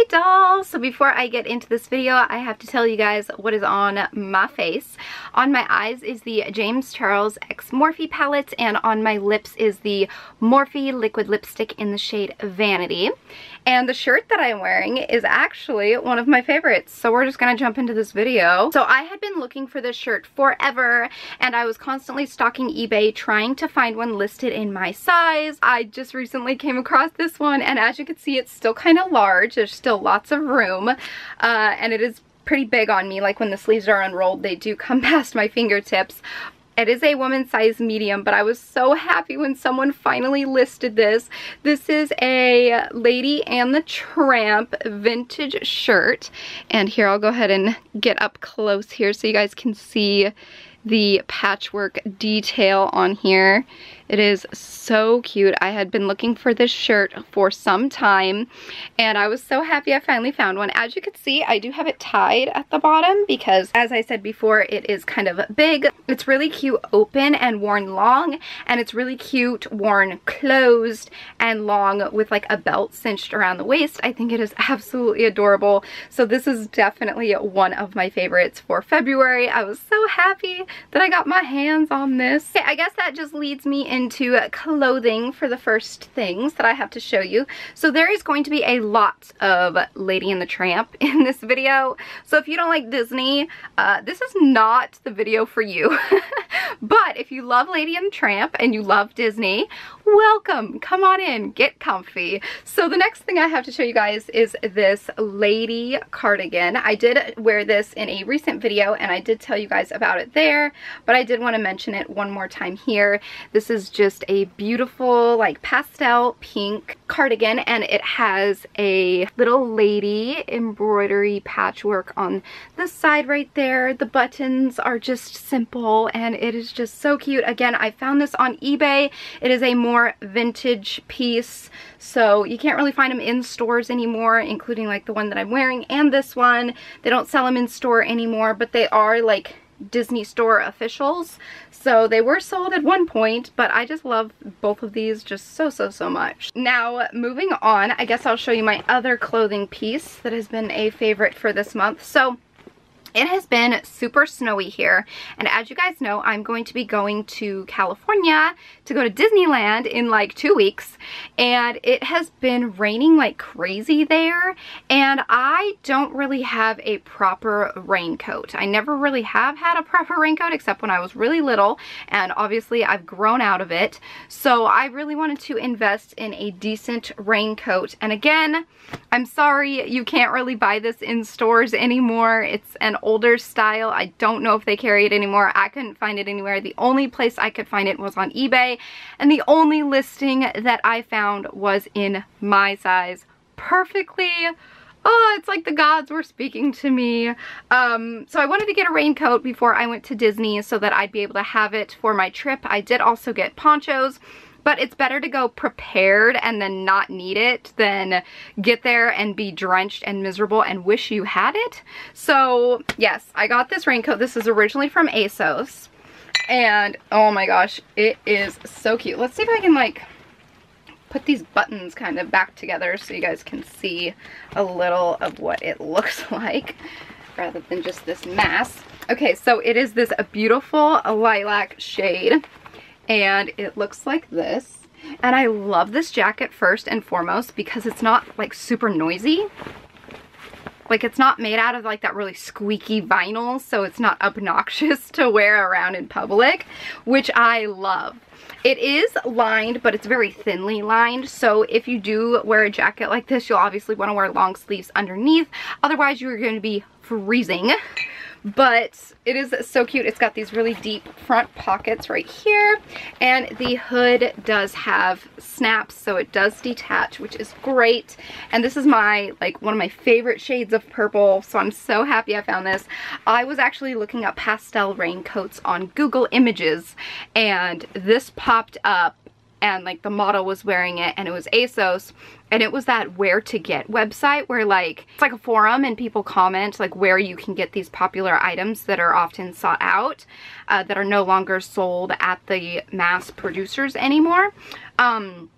doll! So before I get into this video, I have to tell you guys what is on my face. On my eyes is the James Charles X Morphe palette, and on my lips is the Morphe liquid lipstick in the shade Vanity. And the shirt that I'm wearing is actually one of my favorites, so we're just gonna jump into this video. So I had been looking for this shirt forever, and I was constantly stalking eBay trying to find one listed in my size. I just recently came across this one, and as you can see, it's still kind of large. There's still lots of room, and it is pretty big on me. Like when the sleeves are unrolled, they do come past my fingertips. It is a woman's size medium, but I was so happy when someone finally listed this. This is a Lady and the Tramp vintage shirt. And here, I'll go ahead and get up close here so you guys can see the patchwork detail on here. It is so cute. I had been looking for this shirt for some time, and I was so happy I finally found one. As you can see, I do have it tied at the bottom because, as I said before, it is kind of big. It's really cute open and worn long, and it's really cute worn closed and long with like a belt cinched around the waist. I think it is absolutely adorable. So this is definitely one of my favorites for February. I was so happy that I got my hands on this. Okay, I guess that just leads me into clothing for the first things that I have to show you. So there is going to be a lot of Lady and the Tramp in this video. So if you don't like Disney, this is not the video for you. But if you love Lady and the Tramp and you love Disney, welcome, come on in, get comfy. So the next thing I have to show you guys is this Lady cardigan. I did wear this in a recent video and I did tell you guys about it there, but I did want to mention it one more time here. This is just a beautiful like pastel pink cardigan, and it has a little lady embroidery patchwork on the side right there. The buttons are just simple and it is just so cute. Again, I found this on eBay. It is a more vintage piece, so you can't really find them in stores anymore, including like the one that I'm wearing and this one. They don't sell them in store anymore, but they are like Disney store officials, so they were sold at one point, but I just love both of these just so much. Now moving on, I guess I'll show you my other clothing piece that has been a favorite for this month. So it has been super snowy here, and as you guys know, I'm going to be going to California to go to Disneyland in like 2 weeks, and it has been raining like crazy there, and I don't really have a proper raincoat. I never really have had a proper raincoat except when I was really little, and obviously I've grown out of it, so I really wanted to invest in a decent raincoat. And again, I'm sorry, you can't really buy this in stores anymore. It's an older style. I don't know if they carry it anymore. I couldn't find it anywhere. The only place I could find it was on eBay, and the only listing that I found was in my size perfectly. Oh, it's like the gods were speaking to me. So I wanted to get a raincoat before I went to Disney so that I'd be able to have it for my trip. I did also get ponchos, but it's better to go prepared and then not need it than get there and be drenched and miserable and wish you had it. So yes, I got this raincoat. This is originally from ASOS, and oh my gosh, it is so cute. Let's see if I can like put these buttons kind of back together so you guys can see a little of what it looks like rather than just this mass. Okay, so it is this beautiful lilac shade, and it looks like this. And I love this jacket first and foremost because it's not like super noisy. Like, it's not made out of like that really squeaky vinyl, so it's not obnoxious to wear around in public, which I love. It is lined, but it's very thinly lined, so if you do wear a jacket like this, you'll obviously want to wear long sleeves underneath. Otherwise, you're going to be freezing. But it is so cute. It's got these really deep front pockets right here, and the hood does have snaps, so it does detach, which is great. And this is my like one of my favorite shades of purple, so I'm so happy I found this. I was actually looking up pastel raincoats on Google Images, and this popped up, and like the model was wearing it, and it was ASOS, and it was that Where to Get website where like it's like a forum and people comment like where you can get these popular items that are often sought out, that are no longer sold at the mass producers anymore.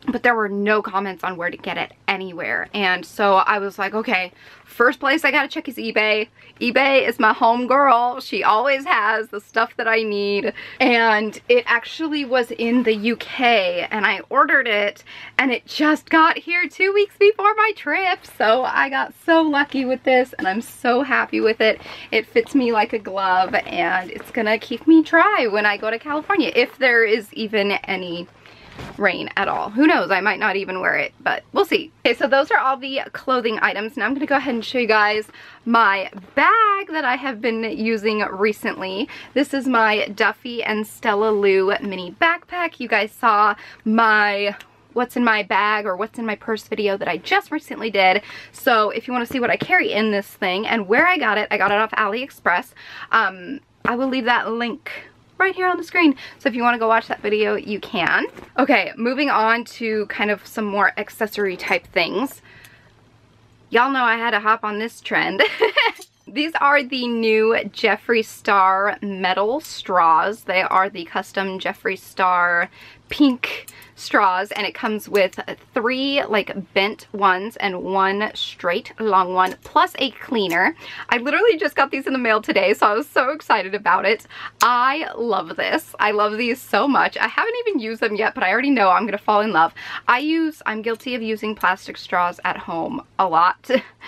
but there were no comments on where to get it anywhere. And so I was like, okay, first place I gotta check is eBay. eBay is my home girl. She always has the stuff that I need. And it actually was in the UK, and I ordered it, and it just got here 2 weeks before my trip. So I got so lucky with this, and I'm so happy with it. It fits me like a glove, and it's gonna keep me dry when I go to California, if there is even any rain at all. Who knows, I might not even wear it, but we'll see. Okay, so those are all the clothing items. Now I'm gonna go ahead and show you guys my bag that I have been using recently. This is my Duffy and Stella Lou mini backpack. You guys saw my what's in my bag or what's in my purse video that I just recently did. So if you want to see what I carry in this thing and where I got it off AliExpress. I will leave that link right here on the screen, so if you want to go watch that video, you can. Okay, moving on to kind of some more accessory type things. Y'all know I had to hop on this trend. These are the new Jeffree Star metal straws. They are the custom Jeffree Star pink straws, and it comes with 3 like bent ones and 1 straight long one, plus a cleaner. I literally just got these in the mail today, so I was so excited about it. I love this. I love these so much. I haven't even used them yet, but I already know I'm gonna fall in love. I'm guilty of using plastic straws at home a lot.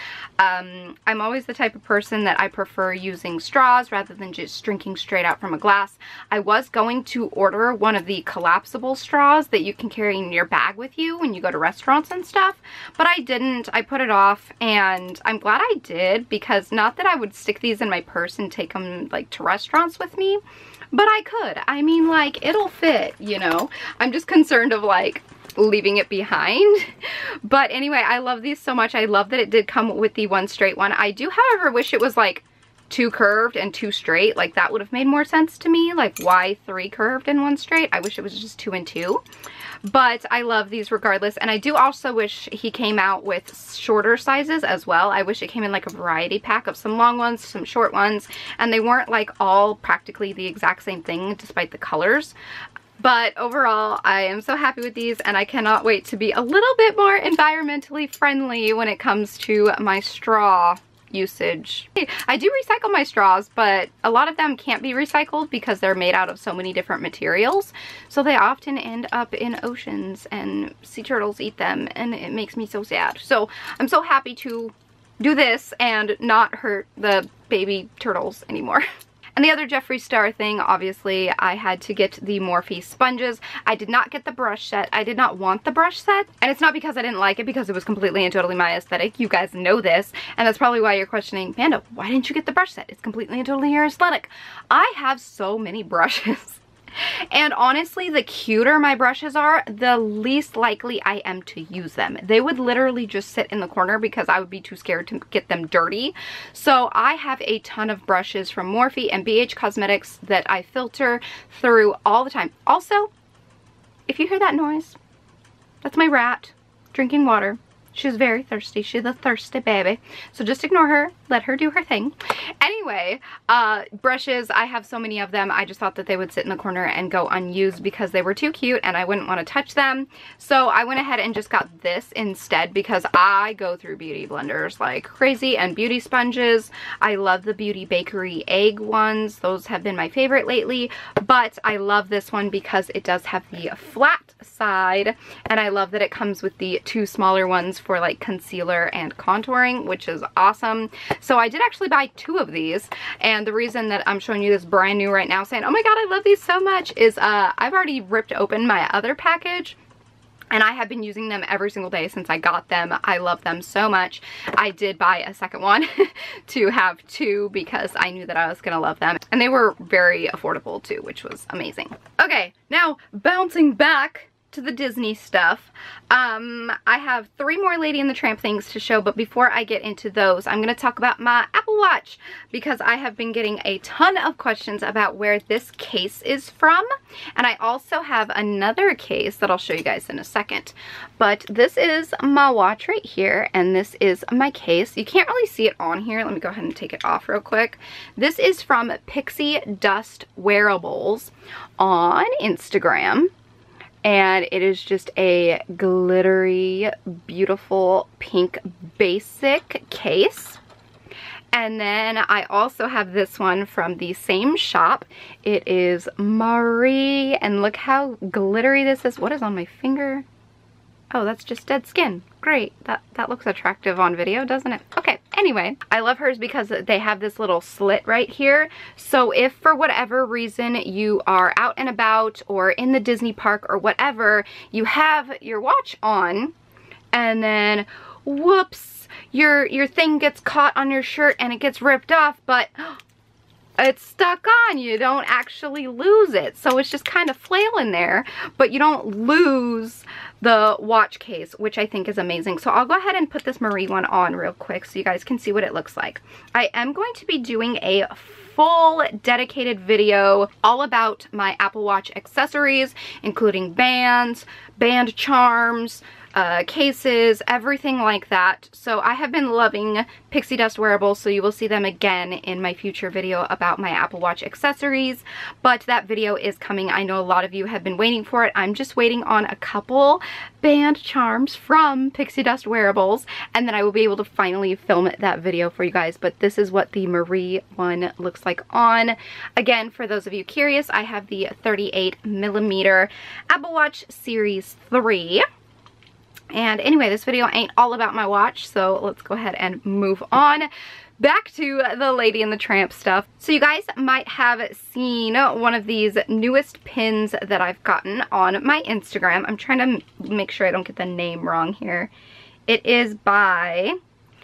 I'm always the type of person that I prefer using straws rather than just drinking straight out from a glass. I was going to order one of the collapsible straws that you can carry in your bag with you when you go to restaurants and stuff, but I didn't. I put it off, and I'm glad I did, because not that I would stick these in my purse and take them like to restaurants with me, but I could. I mean, like, it'll fit, you know? I'm just concerned of like leaving it behind. But anyway, I love these so much. I love that it did come with the 1 straight one. I do, however, wish it was like 2 curved and 2 straight. Like, that would have made more sense to me. Like, why 3 curved and 1 straight? I wish it was just 2 and 2. But I love these regardless. And I do also wish he came out with shorter sizes as well. I wish it came in like a variety pack of some long ones, some short ones, and they weren't like all practically the exact same thing despite the colors. But overall, I am so happy with these, and I cannot wait to be a little bit more environmentally friendly when it comes to my straw usage. I do recycle my straws, but a lot of them can't be recycled because they're made out of so many different materials. So they often end up in oceans, and sea turtles eat them, and it makes me so sad. So I'm so happy to do this and not hurt the baby turtles anymore. And the other Jeffree Star thing, obviously, I had to get the Morphe sponges. I did not get the brush set. I did not want the brush set. And it's not because I didn't like it, because it was completely and totally my aesthetic. You guys know this. And that's probably why you're questioning, Panda, why didn't you get the brush set? It's completely and totally your aesthetic. I have so many brushes. And honestly, the cuter my brushes are, the least likely I am to use them. They would literally just sit in the corner because I would be too scared to get them dirty. So I have a ton of brushes from Morphe and BH Cosmetics that I filter through all the time. Also, if you hear that noise, that's my rat drinking water. She's very thirsty. She's a thirsty baby. So just ignore her. Let her do her thing. Anyway, brushes, I have so many of them. I just thought that they would sit in the corner and go unused because they were too cute and I wouldn't want to touch them. So I went ahead and just got this instead because I go through beauty blenders like crazy, and beauty sponges. I love the Beauty Bakery egg ones. Those have been my favorite lately. But I love this one because it does have the flat side, and I love that it comes with the 2 smaller ones for like concealer and contouring, which is awesome. So I did actually buy 2 of these, and the reason that I'm showing you this brand new right now saying, oh my god, I love these so much, is I've already ripped open my other package, and I have been using them every single day since I got them. I love them so much. I did buy a second one to have 2 because I knew that I was gonna love them, and they were very affordable too, which was amazing. Okay, now bouncing back to the Disney stuff. I have 3 more Lady and the Tramp things to show, but before I get into those, I'm going to talk about my Apple Watch because I have been getting a ton of questions about where this case is from, and I also have another case that I'll show you guys in a second. But this is my watch right here, and this is my case. You can't really see it on here. Let me go ahead and take it off real quick. This is from Pixie Dust Wearables on Instagram. and it is just a glittery, beautiful pink basic case. And then I also have this one from the same shop. It is Marie, and look how glittery this is. What is on my finger? Oh, that's just dead skin. Great. That looks attractive on video, doesn't it? Okay, anyway, I love hers because they have this little slit right here. So if for whatever reason you are out and about or in the Disney park or whatever, you have your watch on and then whoops, your thing gets caught on your shirt and it gets ripped off, but it's stuck on. You don't actually lose it. So it's just kind of flailing there, but you don't lose the watch case, which I think is amazing. So I'll go ahead and put this Marie one on real quick so you guys can see what it looks like. I am going to be doing a full dedicated video all about my Apple Watch accessories, including bands, band charms, cases, everything like that. So I have been loving Pixie Dust wearables, so you will see them again in my future video about my Apple Watch accessories, but that video is coming. I know a lot of you have been waiting for it. I'm just waiting on a couple band charms from Pixie Dust wearables, and then I will be able to finally film that video for you guys. But this is what the Marie one looks like on. Again, for those of you curious, I have the 38mm Apple Watch Series 3. And anyway, this video ain't all about my watch, so let's go ahead and move on back to the Lady and the Tramp stuff. So you guys might have seen one of these newest pins that I've gotten on my Instagram. I'm trying to make sure I don't get the name wrong here. It is by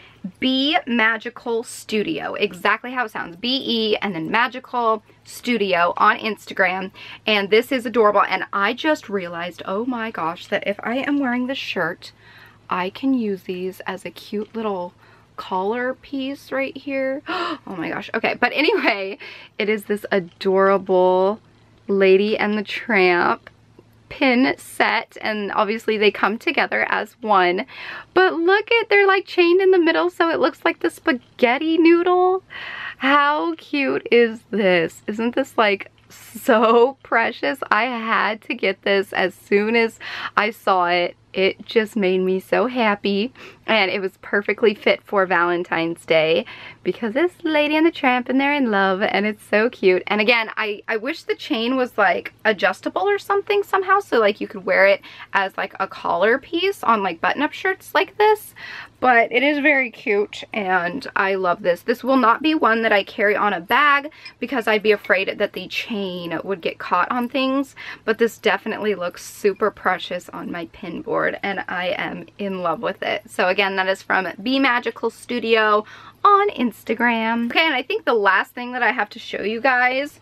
Be Magical Studio, exactly how it sounds, B-E and then Magical Studio on Instagram, and this is adorable. And I just realized, oh my gosh, that if I am wearing this shirt, I can use these as a cute little collar piece right here. Oh my gosh. Okay, but anyway, it is this adorable Lady and the Tramp pin set, and obviously they come together as one, but look at, they're like chained in the middle so it looks like the spaghetti noodle. How cute is this? Isn't this like so precious? I had to get this as soon as I saw it. It just made me so happy, and it was perfectly fit for Valentine's Day because it's Lady and the Tramp and they're in love, and it's so cute. And again, I wish the chain was like adjustable or something somehow, so like you could wear it as like a collar piece on like button-up shirts like this. But it is very cute, and I love this. This will not be one that I carry on a bag because I'd be afraid that the chain would get caught on things, but this definitely looks super precious on my pin board, and I am in love with it. So again, that is from Be Magical Studio on Instagram. Okay, and I think the last thing that I have to show you guys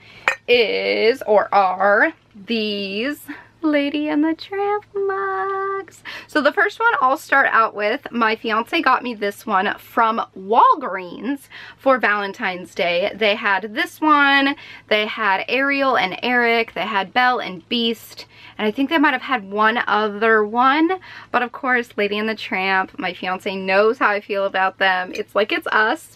is, or are, these Lady and the Tramp mugs. So the first one I'll start out with, my fiance got me this one from Walgreens for Valentine's Day. They had this one, they had Ariel and Eric, they had Belle and Beast, and I think they might have had one other one, but of course Lady and the Tramp, my fiance knows how I feel about them. It's like it's us.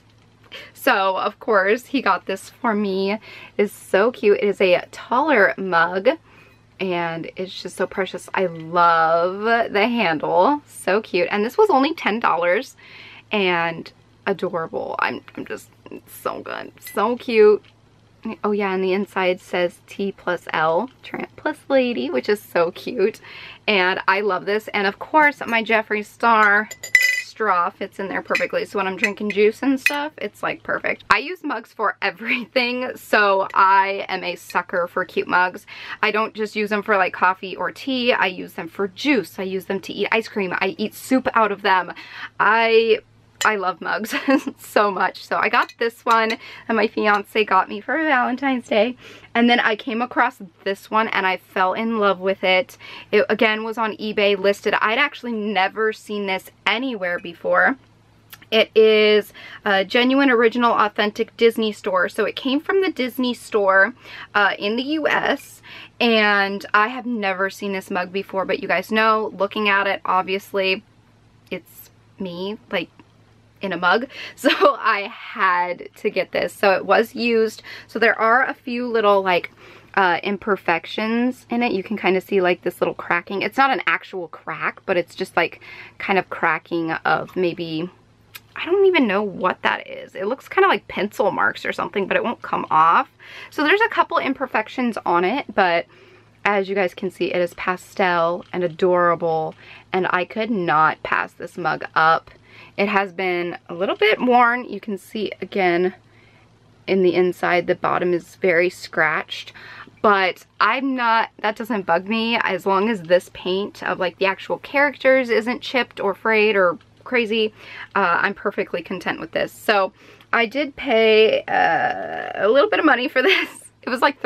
So of course he got this for me. It's so cute. It is a taller mug, and it's just so precious. I love the handle, so cute. And this was only $10 and adorable. I'm just, it's so good, so cute. Oh yeah, and the inside says T+L, Tramp plus Lady, which is so cute. And I love this. And of course my Jeffree Star straw fits in there perfectly, so when I'm drinking juice and stuff, it's like perfect. I use mugs for everything, so I am a sucker for cute mugs. I don't just use them for like coffee or tea. I use them for juice. I use them to eat ice cream. I eat soup out of them. I love mugs so much. So I got this one that my fiance got me for Valentine's Day. And then I came across this one and I fell in love with it. It again was on eBay listed. I'd actually never seen this anywhere before. It is a genuine, original, authentic Disney store. So it came from the Disney store in the US. And I have never seen this mug before, but you guys know, looking at it, obviously it's me, like, in a mug, so I had to get this. So it was used, so there are a few little like imperfections in it. You can kind of see like this little cracking. It's not an actual crack, but it's just like kind of cracking of maybe, I don't even know what that is. It looks kind of like pencil marks or something, but it won't come off. So there's a couple imperfections on it, but as you guys can see, it is pastel and adorable, and I could not pass this mug up. It has been a little bit worn. You can see again in the inside, the bottom is very scratched, but that doesn't bug me as long as this paint of like the actual characters isn't chipped or frayed or crazy. I'm perfectly content with this. So I did pay a little bit of money for this. It was like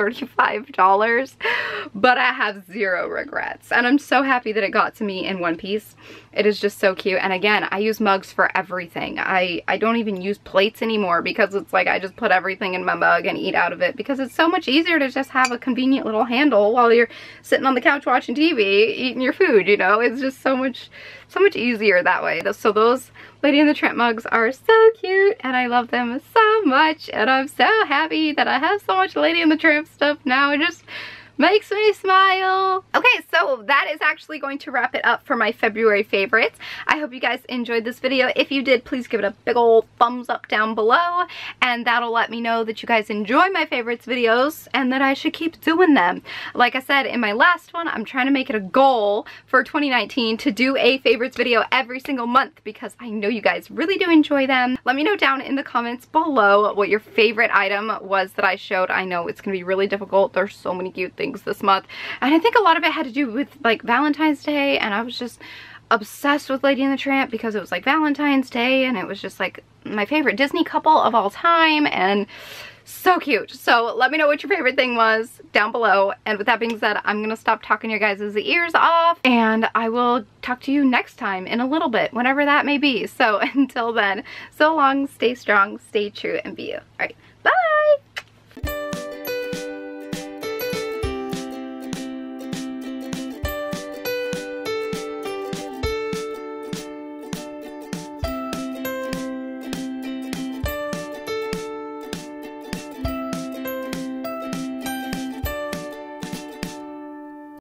$35, but I have zero regrets. And I'm so happy that it got to me in one piece. It is just so cute. And again, I use mugs for everything. I don't even use plates anymore because it's like I just put everything in my mug and eat out of it, because it's so much easier to just have a convenient little handle while you're sitting on the couch watching TV, eating your food, you know? It's just so much easier that way. So those Lady and the Tramp mugs are so cute, and I love them so much, and I'm so happy that I have so much Lady and the Tramp stuff now. It just makes me smile. Okay, so that is actually going to wrap it up for my February favorites. I hope you guys enjoyed this video. If you did, please give it a big old thumbs up down below, and that'll let me know that you guys enjoy my favorites videos and that I should keep doing them. Like I said in my last one, I'm trying to make it a goal for 2019 to do a favorites video every single month, because I know you guys really do enjoy them. Let me know down in the comments below what your favorite item was that I showed. I know it's gonna be really difficult. There's so many cute things this month, and I think a lot of it had to do with like Valentine's Day, and I was just obsessed with Lady and the Tramp because it was like Valentine's Day, and it was just like my favorite Disney couple of all time, and so cute. So let me know what your favorite thing was down below, and with that being said, I'm gonna stop talking your guys' ears off, and I will talk to you next time in a little bit, whenever that may be. So until then, so long, stay strong, stay true, and be you. All right, bye.